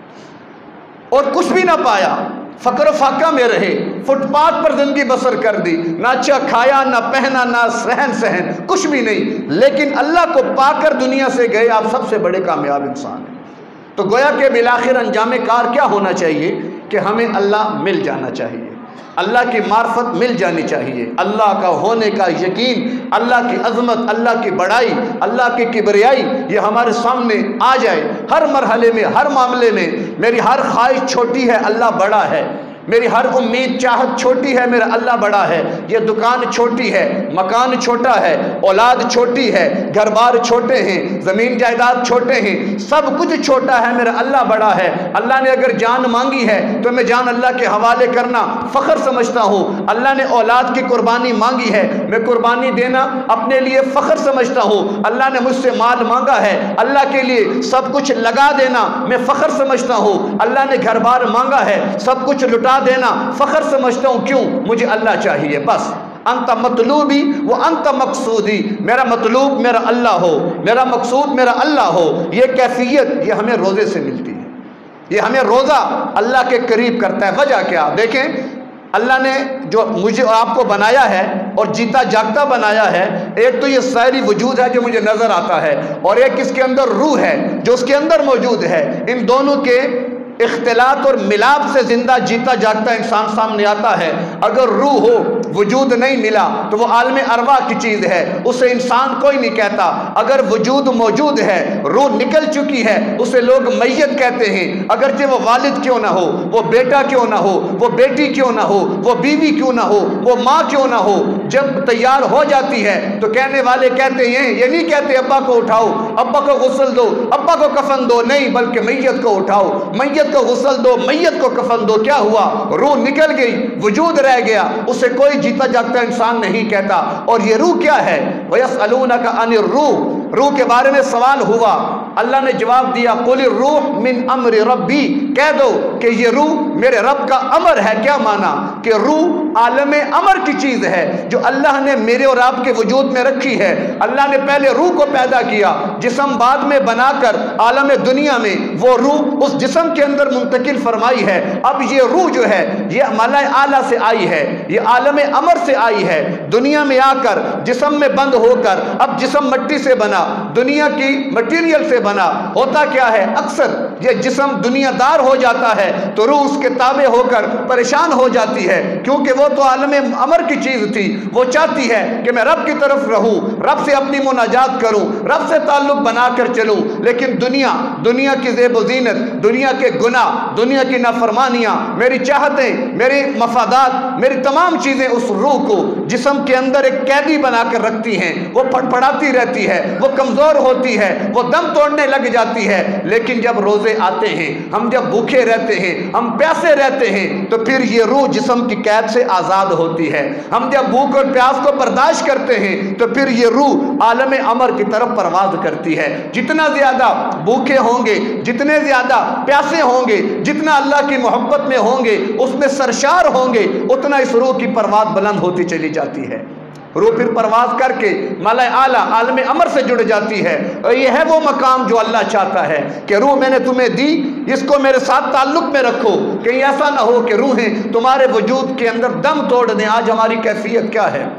اور کچھ بھی نہ پایا، فقر و فاقہ میں رہے، فٹ پاتھ پر زندگی بسر کر دی، نہ اچھا کھایا نہ پہنا نہ رہن سہن، کچھ بھی نہیں، لیکن اللہ کو پا کر دنیا سے گئے، آپ سب سے بڑے کامیاب انسان ہیں۔ تو گویا کہ بالآخر انجام کار کیا ہونا چاہیے کہ ہمیں اللہ مل جانا چاہیے، اللہ کی معرفت مل جانی چاہیے، اللہ کا ہونے کا یقین، اللہ کی عظمت، اللہ کی بڑائی، اللہ کی کبریائی یہ ہمارے سامنے آ جائے۔ ہر مرحلے میں، ہر معاملے میں میری ہر خواہش چھوٹی ہے، اللہ بڑا ہے، میری ہر امید چاہت چھوٹی ہے، میرا اللہ بڑا ہے، یہ دکان چھوٹی ہے، مکان چھوٹا ہے، اولاد چھوٹی ہے، گھر بار چھوٹے ہیں، زمین جائیداد چھوٹے ہیں، سب کچھ چھوٹا ہے، میرا اللہ بڑا ہے۔ اللہ نے اگر جان مانگی ہے تو میں جان اللہ کے حوالے کرنا فخر سمجھتا ہوں، اللہ نے اولاد کی قربانی مانگی ہے، میں قربانی دینا اپنے لیے فخر سمجھتا ہوں، اللہ نے مجھ سے مال مانگا ہے، اللہ کے لیے سب کچھ لگا دینا میں فخر سمجھتا ہوں، اللہ نے گھر بار مانگا ہے، سب کچھ لٹا دینا فخر سمجھتا ہوں، کیوں؟ مجھے اللہ چاہیے، بس انت مطلوبی و انت مقصودی، میرا مطلوب میرا اللہ ہو، میرا مقصود میرا اللہ ہو۔ یہ کیفیت یہ ہمیں روزے سے ملتی ہے، یہ ہمیں روزہ اللہ کے قریب کرتا ہے۔ وجہ کیا؟ دیکھیں، اللہ نے جو مجھے اور آپ کو بنایا ہے اور جیتا جاگتا بنایا ہے، ایک تو یہ ساری وجود ہے جو مجھے نظر آتا ہے، اور ایک اس کے اندر روح ہے جو اس کے اندر موجود ہے، ان دونوں کے اختلاط اور ملاپ سے زندہ جیتا جاگتا انسان سامنے آتا ہے۔ اگر روح ہو، وجود نہیں ملا تو وہ عالم ارواح کی چیز ہے، اسے انسان کوئی نہیں کہتا۔ اگر وجود موجود ہے، روح نکل چکی ہے، اسے لوگ میت کہتے ہیں، اگرچہ وہ والد کیوں نہ ہو، وہ بیٹا کیوں نہ ہو، وہ بیٹی کیوں نہ ہو، وہ بیوی کیوں نہ ہو، وہ ماں کیوں نہ ہو۔ جب تیار ہو جاتی ہے تو کہنے والے کہتے ہیں، یہ نہیں کہتے ابا کو اٹھاؤ، ابا کو غسل دو، ابا کو کفن دو، نہیں، بلکہ میت کو اٹھاؤ، میت کو غسل دو، میت کو کفن دو۔ کیا ہوا؟ روح نکل گئی، وجود رہ گیا، اسے کوئی جیتا جاگتا انسان نہیں کہتا۔ اور یہ روح کیا ہے؟ وَيَسْأَلُونَكَ عَنِ الرُّوحِ، روح کے بارے میں سوال ہوا، اللہ نے جواب دیا، قُلِ الرُّوحُ مِنْ أَمْرِ رَبِّي، کہہ دو کہ یہ روح میرے رب کا امر ہے۔ کیا مانا؟ کہ روح عالم امر کی چیز ہے جو اللہ نے میرے اور آپ کے وجود میں رکھی ہے۔ اللہ نے پہلے روح کو پیدا کیا، جسم بعد میں بنا کر عالم دنیا میں وہ روح اس جسم کے اندر منتقل فرمائی ہے۔ اب یہ روح جو ہے یہ ملائے اعلیٰ سے آئی ہے، یہ عالم امر سے آئی ہے، دنیا میں آ کر جسم میں بند ہو کر، اب جسم مٹی سے بنا، دنیا کی مٹیریل سے بنا، ہوتا کیا ہے؟ اکثر یہ جسم دنیا دار ہو جاتا ہے تو روح اس کے تابع ہو کر پریشان ہو جاتی ہے، کیونکہ وہ تو عالم امر کی چیز تھی، وہ چاہتی ہے کہ میں رب کی طرف رہوں، رب سے اپنی مناجات کروں، رب سے تعلق بنا کر چلوں، لیکن دنیا دنیا کی زیب و زینت، دنیا کے گناہ، دنیا کی نافرمانیاں، میری چاہتیں، میری مفادات، میری تمام چیزیں اس روح کو جسم کے اندر ایک قیدی بنا کر رکھتی ہیں، وہ پڑپڑاتی رہتی ہے، وہ کمزور ہوتی ہے، وہ دم توڑنے لگ جاتی ہے۔ لیکن جب روزے آتے ہیں، ہم جب بھوکے رہتے ہیں، ہم پیاسے رہتے ہیں، تو پھر یہ روح جسم کی قید سے آزاد ہوتی ہے۔ ہم جب بھوک اور پیاس کو برداشت کرتے ہیں تو پھر یہ روح عالم امر کی طرف پرواز کرتی ہے۔ جتنا زیادہ بھوکے ہوں گے، جتنے زیادہ پیاسے ہوں گے، جتنا اللہ کی محبت میں ہوں گے، اس میں سرشار ہوں گے، اتنا اس روح کی پرواز بلند ہوتی چلی جاتی ہے۔ روح پھر پرواز کر کے ملائے اعلیٰ عالم امر سے جڑ جاتی ہے، اور یہ ہے وہ مقام جو اللہ چاہتا ہے کہ روح میں نے تمہیں دی، اس کو میرے ساتھ تعلق میں رکھو، کہیں ایسا نہ ہو کہ روحیں تمہارے وجود کے اندر دم توڑ دیں۔ آج ہماری کیفیت کیا ہے؟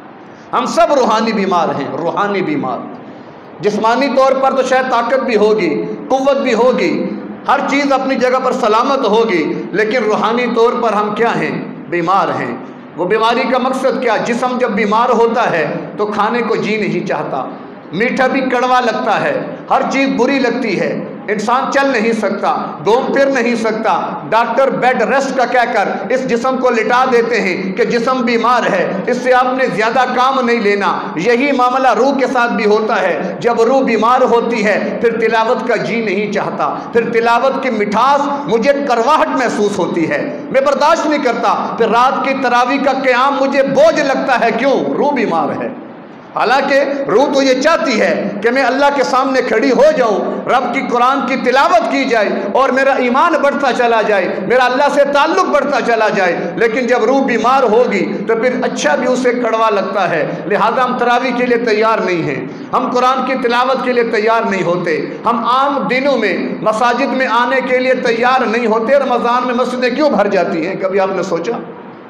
ہم سب روحانی بیمار ہیں، روحانی بیمار۔ جسمانی طور پر تو شاید طاقت بھی ہوگی، قوت بھی ہوگی، ہر چیز اپنی جگہ پر سلامت ہوگی، لیکن روحانی طور پر ہم کیا ہیں؟ بیمار ہیں۔ وہ بیماری کا مقصد کیا؟ جسم جب بیمار ہوتا ہے تو کھانے کو جی نہیں چاہتا، میٹھا بھی کڑوا لگتا ہے، ہر چیز بری لگتی ہے، انسان چل نہیں سکتا، گھوم پھر نہیں سکتا۔ ڈاکٹر بیڈ ریسٹ کا کہہ کر اس جسم کو لٹا دیتے ہیں کہ جسم بیمار ہے، اس سے آپ نے زیادہ کام نہیں لینا۔ یہی معاملہ روح کے ساتھ بھی ہوتا ہے، جب روح بیمار ہوتی ہے پھر تلاوت کا جی نہیں چاہتا، پھر تلاوت کی مٹھاس مجھے کرواہٹ محسوس ہوتی ہے، میں برداشت نہیں کرتا، پھر رات کی تراویح کا قیام مجھے بوجھ لگتا ہے۔ کیوں؟ روح بیمار ہے۔ حالانکہ روح تو یہ چاہتی ہے کہ میں اللہ کے سامنے کھڑی ہو جاؤں، رب کی قرآن کی تلاوت کی جائے اور میرا ایمان بڑھتا چلا جائے، میرا اللہ سے تعلق بڑھتا چلا جائے، لیکن جب روح بیمار ہوگی تو پھر اچھا بھی اسے کڑوا لگتا ہے۔ لہذا ہم تراویح کے لیے تیار نہیں ہیں، ہم قرآن کی تلاوت کے لیے تیار نہیں ہوتے، ہم عام دنوں میں مساجد میں آنے کے لیے تیار نہیں ہوتے۔ رمضان میں مسجدیں کیوں بھر جاتی ہیں؟ کبھی آپ نے سوچا؟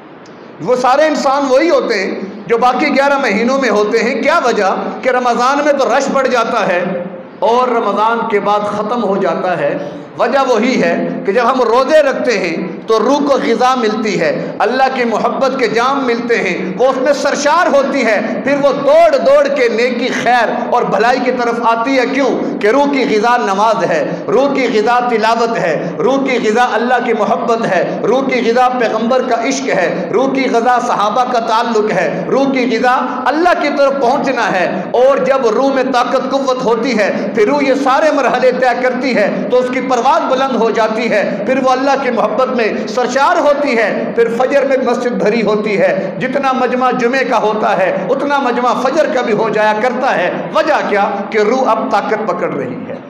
وہ سارے انسان وہی ہوتے ہیں جو باقی گیارہ مہینوں میں ہوتے ہیں۔ کیا وجہ کہ رمضان میں تو رش بڑھ جاتا ہے اور رمضان کے بعد ختم ہو جاتا ہے؟ وجہ وہی ہے کہ جب ہم روزے رکھتے ہیں تو روح کو غذا ملتی ہے، اللہ کی محبت کے جام ملتے ہیں، وہ اس میں سرشار ہوتی ہے، پھر وہ دوڑ دوڑ کے نیکی خیر اور بھلائی کی طرف آتی ہے۔ کیوں کہ روح کی غذا نماز ہے، روح کی غذا تلاوت ہے، روح کی غذا اللہ کی محبت ہے، روح کی غذا پیغمبر کا عشق ہے، روح کی غذا صحابہ کا تعلق ہے، روح کی غذا اللہ کی طرف پہنچنا ہے۔ اور جب روح میں طاقت قوت ہوتی ہے پھر روح یہ سارے مرحلے طے کرتی ہے تو اس کی پرواز بلند ہو جاتی ہے، پھر وہ اللہ کی محبت میں سرشار ہوتی ہے، پھر فجر میں مسجد بھری ہوتی ہے، جتنا مجمع جمعے کا ہوتا ہے اتنا مجمع فجر کا بھی ہو جایا کرتا ہے۔ وجہ کیا کہ روح اب طاقت پکڑ رہی ہے،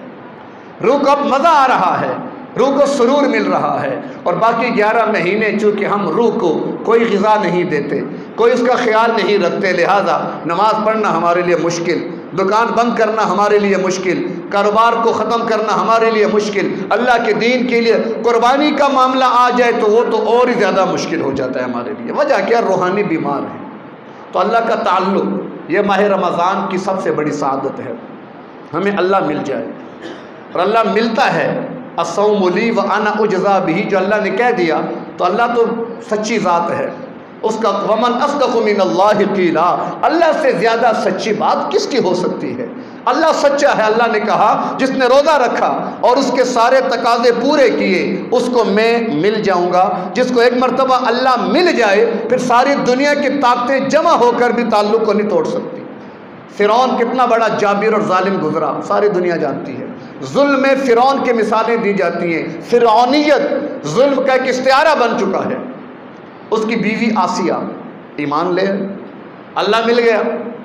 روح کو اب مزہ آ رہا ہے، روح کو سرور مل رہا ہے۔ اور باقی گیارہ مہینے چونکہ ہم روح کو کوئی غذا نہیں دیتے، کوئی اس کا خیال نہیں رکھتے، لہذا نماز پڑھنا ہمارے لیے مشکل، دکان بند کرنا ہمارے لیے مشکل، کاروبار کو ختم کرنا ہمارے لیے مشکل، اللہ کے دین کے لیے قربانی کا معاملہ آ جائے تو وہ تو اور ہی زیادہ مشکل ہو جاتا ہے ہمارے لیے۔ وجہ کیا؟ روحانی بیمار ہے۔ تو اللہ کا تعلق، یہ ماہ رمضان کی سب سے بڑی سعادت ہے، ہمیں اللہ مل جائے۔ اور اللہ ملتا ہے، الصوم لی وانا اجزا بہ، جو اللہ نے کہہ دیا تو اللہ تو سچی ذات ہے، اس کا ومن اصدق من اللہ قیلا، اللہ سے زیادہ سچی بات کس کی ہو سکتی ہے؟ اللہ سچا ہے۔ اللہ نے کہا جس نے روزہ رکھا اور اس کے سارے تقاضے پورے کیے اس کو میں مل جاؤں گا۔ جس کو ایک مرتبہ اللہ مل جائے پھر ساری دنیا کی طاقتیں جمع ہو کر بھی تعلق کو نہیں توڑ سکتی۔ فرعون کتنا بڑا جابر اور ظالم گزرا، ساری دنیا جانتی ہے۔ ظلم میں فرعون کی مثالیں دی جاتی ہیں، فرعونیت ظلم کا ایک استعارہ بن چکا ہے۔ اس کی بیوی آسیہ ایمان لے، اللہ مل گیا،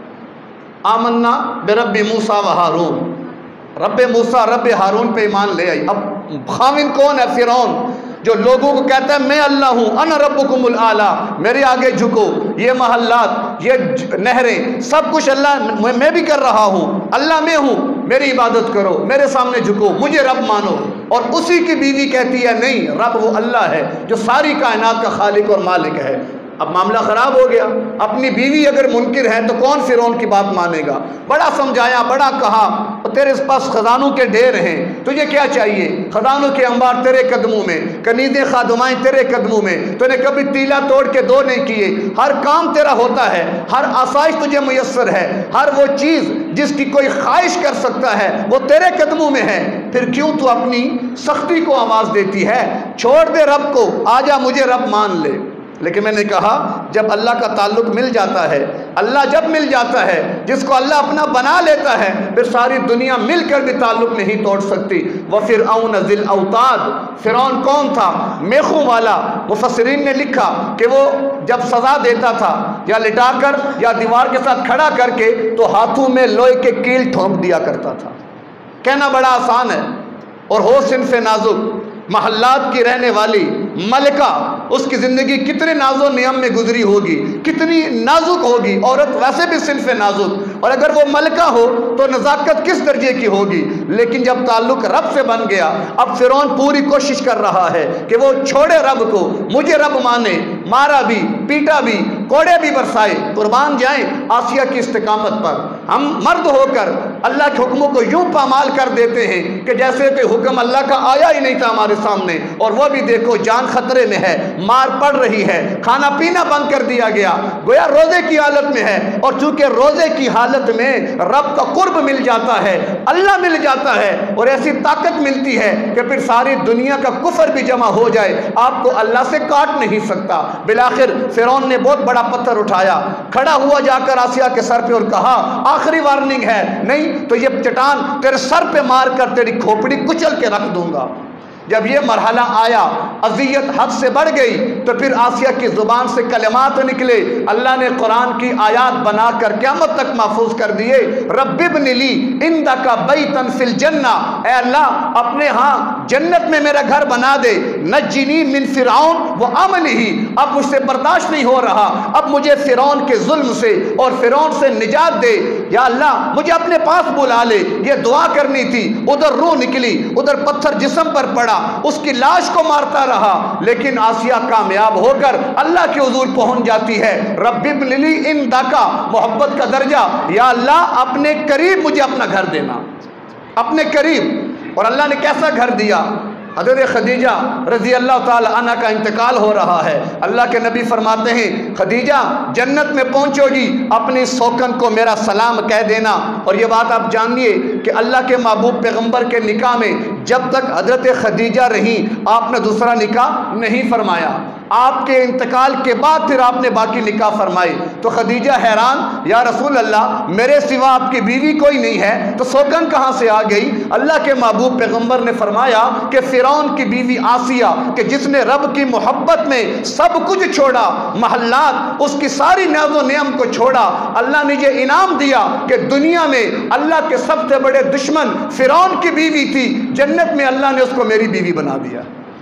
آمنا برب موسیٰ و ہارون، رب موسیٰ رب ہارون پہ ایمان لے آئی۔ اب خاوند کون ہے؟ فرعون، جو لوگوں کو کہتا ہے میں اللہ ہوں، انا ربکم الاعلیٰ، میرے آگے جھکو، یہ محلات، یہ نہریں، سب کچھ اللہ میں بھی کر رہا ہوں، اللہ میں ہوں، میری عبادت کرو، میرے سامنے جھکو، مجھے رب مانو۔ اور اسی کی بیوی کہتی ہے نہیں، رب وہ اللہ ہے جو ساری کائنات کا خالق اور مالک ہے۔ اب معاملہ خراب ہو گیا، اپنی بیوی اگر منکر ہے تو کون فرعون کی بات مانے گا؟ بڑا سمجھایا، بڑا کہا، تیرے پاس خزانوں کے ڈھیر ہیں، تجھے کیا چاہیے؟ خزانوں کے انبار تیرے قدموں میں، کنیزیں خادمائیں تیرے قدموں میں، تو نے کبھی تیلا توڑ کے دو نہیں کیے، ہر کام تیرا ہوتا ہے، ہر آسائش تجھے میسر ہے، ہر وہ چیز جس کی کوئی خواہش کر سکتا ہے وہ تیرے قدموں میں ہے، پھر کیوں تو اپنی سختی کو آواز دیتی ہے؟ چھوڑ دے رب کو، آجا مجھے رب مان لے۔ لیکن میں نے کہا جب اللہ کا تعلق مل جاتا ہے، اللہ جب مل جاتا ہے، جس کو اللہ اپنا بنا لیتا ہے، پھر ساری دنیا مل کر بھی تعلق نہیں توڑ سکتی۔ وَفِرْعَوْنَ ذِي الْأَوْتَادِ، فرعون کون تھا؟ میخوں والا۔ مفسرین نے لکھا کہ وہ جب سزا دیتا تھا یا لٹا کر یا دیوار کے ساتھ کھڑا کر کے تو ہاتھوں میں لوہے کے کیل ٹھونک دیا کرتا تھا۔ کہنا بڑا آسان ہے، اور ہو صنف نازک، محلات کی رہنے والی ملکہ، اس کی زندگی کتنے ناز و نعم میں گزری ہوگی، کتنی نازک ہوگی، عورت ویسے بھی صنف نازک، اور اگر وہ ملکہ ہو تو نزاکت کس درجے کی ہوگی۔ لیکن جب تعلق رب سے بن گیا، اب فرعون پوری کوشش کر رہا ہے کہ وہ چھوڑے رب کو، مجھے رب مانے، مارا بھی، پیٹا بھی، کوڑے بھی برسائے، قربان جائیں آسیہ کی استقامت پر۔ ہم مرد ہو کر اللہ کے حکموں کو یوں پامال کر دیتے ہیں کہ جیسے کہ حکم اللہ کا آیا ہی نہیں تھا ہمارے سامنے، اور وہ بھی دیکھو جان خطرے میں ہے، مار پڑ رہی ہے، کھانا پینا بند کر دیا گیا، گویا روزے کی حالت میں ہے۔ اور چونکہ روزے کی حالت میں رب کا قرب مل جاتا ہے، اللہ مل جاتا ہے، اور ایسی طاقت ملتی ہے کہ پھر ساری دنیا کا کفر بھی جمع ہو جائے، آپ کو اللہ سے کاٹ نہیں سکتا۔ بالآخر فرعون نے بہت بڑا پتھر اٹھایا، کھڑا ہوا جا کر آسیہ کے سر پہ اور کہا آخری وارننگ ہے، نہیں تو یہ چٹان تیرے سر پہ مار کر تیری کھوپڑی کچل کے رکھ دوں گا۔ جب یہ مرحلہ آیا، اذیت حد سے بڑھ گئی، تو پھر آسیہ کی زبان سے کلمات نکلے، اللہ نے قرآن کی آیات بنا کر قیامت تک محفوظ کر دیے۔ رب ابن لی عندک بیتا فی الجنہ، اے اللہ اپنے ہاں جنت میں میرا گھر بنا دے، نجنی من فرعون و عملہ، اب مجھ سے برداشت نہیں ہو رہا، اب مجھے فرعون کے ظلم سے اور فرعون سے نجات دے، یا اللہ مجھے اپنے پاس بلا لے۔ یہ دعا کرنی تھی، ادھر روح نکلی، ادھر پتھر جسم پر پڑا، اس کی لاش کو مارتا رہا، لیکن آسیہ کامیاب ہو کر اللہ کے حضور پہنچ جاتی ہے۔ رب ابن لی عندک، محبت کا درجہ، یا اللہ اپنے قریب مجھے اپنا گھر دینا، اپنے قریب۔ اور اللہ نے کیسا گھر دیا؟ حضرت خدیجہ رضی اللہ تعالی عنہ کا انتقال ہو رہا ہے، اللہ کے نبی فرماتے ہیں خدیجہ جنت میں پہنچو گی، اپنی سوکن کو میرا سلام کہہ دینا۔ اور یہ بات آپ جانیے کہ اللہ کے محبوب پیغمبر کے نکاح میں جب تک حضرت خدیجہ رہیں آپ نے دوسرا نکاح نہیں فرمایا، آپ کے انتقال کے بعد پھر آپ نے باقی نکاح فرمائی۔ تو خدیجہ حیران، یا رسول اللہ میرے سوا آپ کی بیوی کوئی نہیں ہے، تو سوکن کہاں سے آ گئی؟ اللہ کے محبوب پیغمبر نے فرمایا کہ فرعون کی بیوی آسیہ، کہ جس نے رب کی محبت میں سب کچھ چھوڑا، محلات، اس کی ساری نیاز و نعم کو چھوڑا، اللہ نے یہ انعام دیا کہ دنیا میں اللہ کے سب سے بڑے دشمن فرعون کی بیوی تھی، جنت میں اللہ نے اس کو میری بیوی بنا دیا۔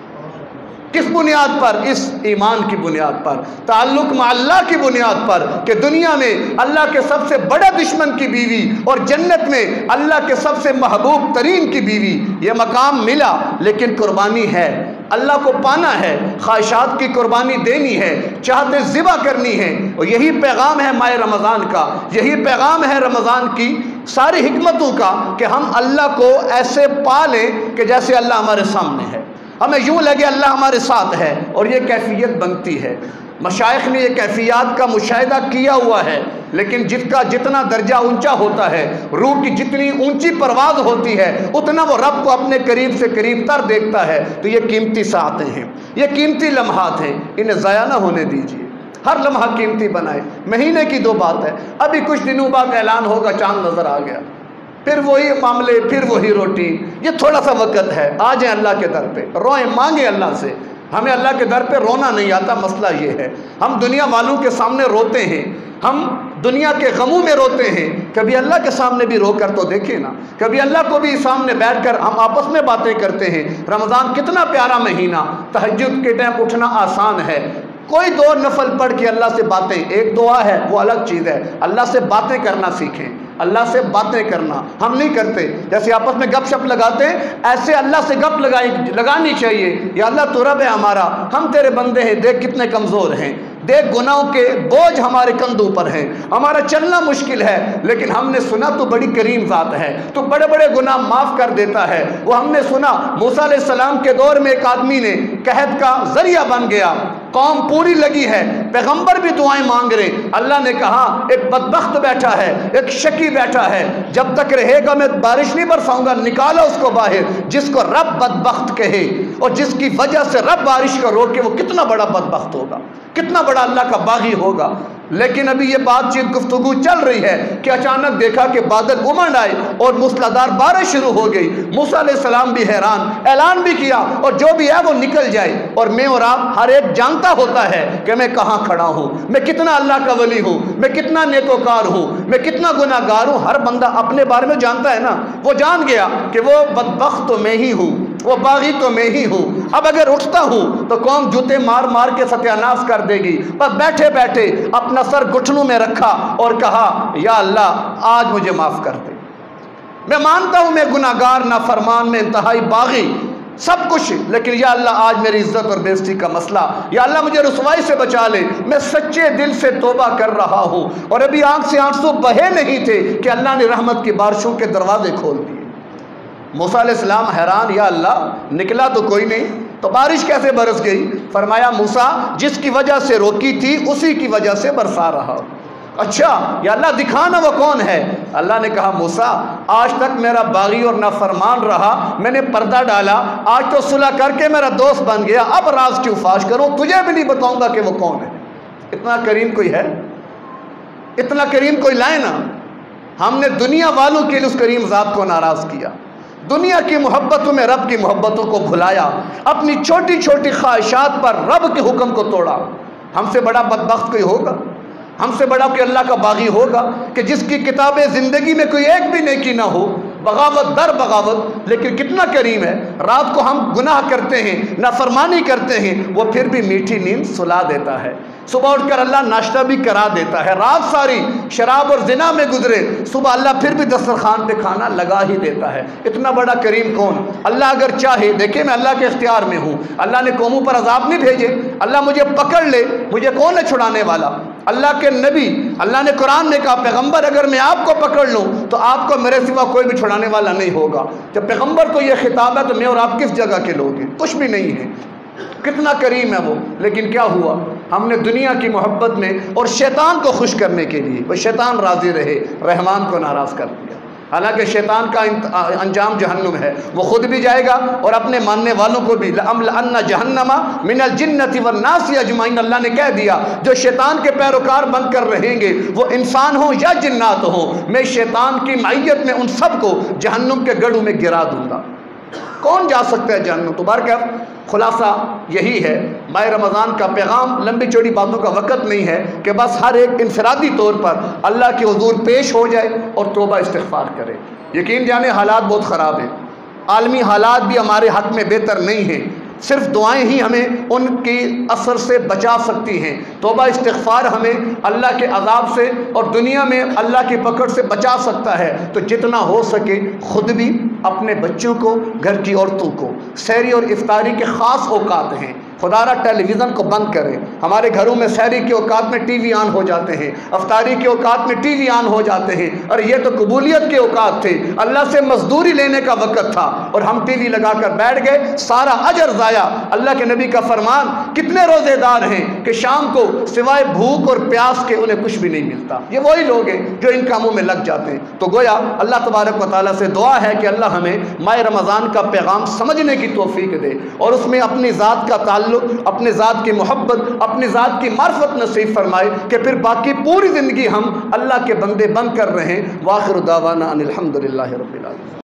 کس بنیاد پر؟ اس ایمان کی بنیاد پر، تعلق مع اللہ کی بنیاد پر، کہ دنیا میں اللہ کے سب سے بڑا دشمن کی بیوی اور جنت میں اللہ کے سب سے محبوب ترین کی بیوی، یہ مقام ملا۔ لیکن قربانی ہے، اللہ کو پانا ہے، خواہشات کی قربانی دینی ہے، چاہتے ذبح کرنی ہے۔ اور یہی پیغام ہے ماہ رمضان کا، یہی پیغام ہے رمضان کی ساری حکمتوں کا، کہ ہم اللہ کو ایسے پالیں کہ جیسے اللہ ہمارے سامنے ہے، ہمیں یوں لگے اللہ ہمارے ساتھ ہے، اور یہ کیفیت بنتی ہے۔ مشائخ نے یہ کیفیات کا مشاہدہ کیا ہوا ہے، لیکن جس کا جتنا درجہ اونچا ہوتا ہے، روح کی جتنی اونچی پرواز ہوتی ہے، اتنا وہ رب کو اپنے قریب سے قریب تر دیکھتا ہے۔ تو یہ قیمتی ساعتیں ہیں، یہ قیمتی لمحات ہیں، انہیں ضائع نہ ہونے دیجیے، ہر لمحہ قیمتی بنائے۔ مہینے کی دو بات ہے، ابھی کچھ دنوں بعد اعلان ہوگا چاند نظر آ گیا، پھر وہی معاملے، پھر وہی روٹی۔ یہ تھوڑا سا وقت ہے، آ جائیں اللہ کے در پہ، روئیں، مانگیں اللہ سے۔ ہمیں اللہ کے در پہ رونا نہیں آتا، مسئلہ یہ ہے ہم دنیا والوں کے سامنے روتے ہیں، ہم دنیا کے غموں میں روتے ہیں، کبھی اللہ کے سامنے بھی رو کر تو دیکھیں نا، کبھی اللہ کو بھی سامنے بیٹھ کر ہم آپس میں باتیں کرتے ہیں۔ رمضان کتنا پیارا مہینہ، تہجد کے ٹائم اٹھنا آسان ہے، کوئی دو نفل پڑھ کے اللہ سے باتیں، ایک دعا ہے وہ الگ چیز ہے، اللہ سے باتیں کرنا سیکھیں، اللہ سے باتیں کرنا ہم نہیں کرتے، جیسے آپس میں گپ شپ لگاتے ہیں ایسے اللہ سے گپ لگائی لگانی چاہیے۔ یا اللہ تو رب ہے ہمارا، ہم تیرے بندے ہیں، دیکھ کتنے کمزور ہیں، دیکھ گناہوں کے بوجھ ہمارے کندھوں پر ہیں، ہمارا چلنا مشکل ہے، لیکن ہم نے سنا تو بڑی کریم ذات ہے، تو بڑے بڑے گناہ معاف کر دیتا ہے۔ وہ ہم نے سنا موسیٰ علیہ السلام کے دور میں ایک آدمی نے قحط کا ذریعہ بن گیا، قوم پوری لگی ہے، پیغمبر بھی دعائیں مانگ رہے، اللہ نے کہا ایک بدبخت بیٹھا ہے، ایک شکی بیٹھا ہے، جب تک رہے گا میں بارش نہیں برساؤں گا، نکالو اس کو باہر۔ جس کو رب بدبخت کہے اور جس کی وجہ سے رب بارش کو روکے، وہ کتنا بڑا بدبخت ہوگا، کتنا بڑا اللہ کا باغی ہوگا۔ لیکن ابھی یہ بات چیت گفتگو چل رہی ہے کہ اچانک دیکھا کہ بادل امنڈ آئے اور موسلادھار بارش شروع ہو گئی۔ موسیٰ علیہ السلام بھی حیران، اعلان بھی کیا اور جو بھی ہے وہ نکل جائے، اور میں اور آپ ہر ایک جانتا ہوتا ہے کہ میں کہاں کھڑا ہوں، میں کتنا اللہ کا ولی ہوں، میں کتنا نیکوکار ہوں، میں کتنا گناہ گار ہوں۔ ہر بندہ اپنے بارے میں جانتا ہے نا، وہ جان گیا کہ وہ بدبخت تو میں ہی ہوں، وہ باغی تو میں ہی ہوں۔ اب اگر اٹھتا ہوں تو قوم جوتے مار مار کے ستیہ ناش کر دے گی، بس بیٹھے بیٹھے اپنا سر گھٹنوں میں رکھا اور کہا یا اللہ آج مجھے معاف کر دے، میں مانتا ہوں میں گناہ گار، نافرمان، میں انتہائی باغی، سب کچھ، لیکن یا اللہ آج میری عزت اور بے عزتی کا مسئلہ، یا اللہ مجھے رسوائی سے بچا لے، میں سچے دل سے توبہ کر رہا ہوں۔ اور ابھی آنکھ سے آنسو بہے نہیں تھے کہ اللہ نے رحمت کی بارشوں کے دروازے کھول دیے۔ موسیٰ علیہ السلام حیران، یا اللہ نکلا تو کوئی نہیں، تو بارش کیسے برس گئی؟ فرمایا موسیٰ جس کی وجہ سے روکی تھی اسی کی وجہ سے برسا رہا۔ اچھا یا اللہ دکھانا وہ کون ہے؟ اللہ نے کہا موسیٰ آج تک میرا باغی اور نافرمان رہا، میں نے پردہ ڈالا، آج تو صلح کر کے میرا دوست بن گیا، اب راز کیوں فاش کروں؟ تجھے بھی نہیں بتاؤں گا کہ وہ کون ہے۔ اتنا کریم کوئی ہے؟ اتنا کریم کوئی لائے نا۔ ہم نے دنیا والوں کے لیے اس کریم ذات کو ناراض کیا، دنیا کی محبتوں میں رب کی محبتوں کو بھلایا، اپنی چھوٹی چھوٹی خواہشات پر رب کے حکم کو توڑا۔ ہم سے بڑا بدبخت کوئی ہوگا؟ ہم سے بڑا کوئی اللہ کا باغی ہوگا کہ جس کی کتاب زندگی میں کوئی ایک بھی نیکی نہ ہو، بغاوت در بغاوت، لیکن کتنا کریم ہے، رات کو ہم گناہ کرتے ہیں، نافرمانی کرتے ہیں، وہ پھر بھی میٹھی نیند سلا دیتا ہے۔ صبح اٹھ کر اللہ ناشتہ بھی کرا دیتا ہے، رات ساری شراب اور زنا میں گزرے، صبح اللہ پھر بھی دسترخوان پہ کھانا لگا ہی دیتا ہے۔ اتنا بڑا کریم کون؟ اللہ اگر چاہے، دیکھیں میں اللہ کے اختیار میں ہوں، اللہ نے قوموں پر عذاب نہیں بھیجے، اللہ مجھے پکڑ لے، مجھے کون ہے چھڑانے والا؟ اللہ کے نبی، اللہ نے قرآن میں کہا پیغمبر اگر میں آپ کو پکڑ لوں تو آپ کو میرے سوا کوئی بھی چھڑانے والا نہیں ہوگا۔ جب پیغمبر کو یہ خطاب ہے تو میں اور آپ کس جگہ کے لوگ ہیں؟ کچھ بھی نہیں ہیں۔ کتنا کریم ہے وہ، لیکن کیا ہوا؟ ہم نے دنیا کی محبت میں اور شیطان کو خوش کرنے کے لیے، وہ شیطان راضی رہے، رحمان کو ناراض کر دیا۔ حالانکہ شیطان کا انجام جہنم ہے، وہ خود بھی جائے گا اور اپنے ماننے والوں کو بھی۔ لَأَمْلَأَنَّ جَهَنَّمَ مِنَ الْجِنَّةِ وَالنَّاسِ أَجْمَعِينَ، اللہ نے کہہ دیا جو شیطان کے پیروکار بن کر رہیں گے، وہ انسان ہوں یا جنات ہوں، میں شیطان کی معیت میں ان سب کو جہنم کے گڑھوں میں گرا دوں گا۔ کون جا سکتا ہے جہنم؟ تو بہرکیف خلاصہ یہی ہے، ماہ رمضان کا پیغام لمبی چوڑی باتوں کا وقت نہیں ہے کہ بس ہر ایک انفرادی طور پر اللہ کے حضور پیش ہو جائے اور توبہ استغفار کرے۔ یقین جانے حالات بہت خراب ہیں، عالمی حالات بھی ہمارے حق میں بہتر نہیں ہیں، صرف دعائیں ہی ہمیں ان کی اثر سے بچا سکتی ہیں۔ توبہ استغفار ہمیں اللہ کے عذاب سے اور دنیا میں اللہ کی پکڑ سے بچا سکتا ہے۔ تو جتنا ہو سکے خود بھی، اپنے بچوں کو، گھر کی عورتوں کو، سحری اور افطاری کے خاص اوقات ہیں، خدا را ٹیلی ویژن کو بند کریں۔ ہمارے گھروں میں سحری کے اوقات میں ٹی وی آن ہو جاتے ہیں، افطاری کے اوقات میں ٹی وی آن ہو جاتے ہیں، اور یہ تو قبولیت کے اوقات تھے، اللہ سے مزدوری لینے کا وقت تھا، اور ہم ٹی وی لگا کر بیٹھ گئے، سارا اجر ضائع۔ اللہ کے نبی کا فرمان، کتنے روزے دار ہیں کہ شام کو سوائے بھوک اور پیاس کے انہیں کچھ بھی نہیں ملتا۔ یہ وہی لوگ ہیں جو ان کاموں میں لگ جاتے ہیں۔ تو گویا اللہ تبارک و تعالیٰ سے دعا ہے کہ اللہ ہمیں ماہ رمضان کا پیغام سمجھنے کی توفیق دے، اور اس میں اپنی ذات کا تعلق، اپنے ذات کی محبت، اپنی ذات کی معرفت نصیب فرمائے کہ پھر باقی پوری زندگی ہم اللہ کے بندے بن کر رہیں۔ وآخر دعوانا ان الحمد للہ رب العالمین۔